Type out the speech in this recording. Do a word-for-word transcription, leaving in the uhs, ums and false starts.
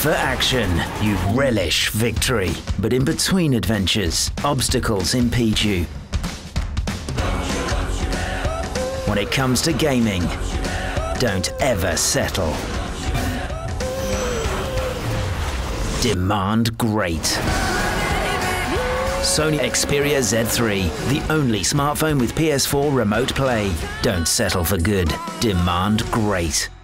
for action, you relish victory. But in between adventures, obstacles impede you. When it comes to gaming, don't ever settle. Demand great. Sony Xperia Z three, the only smartphone with P S four remote play. Don't settle for good. Demand great.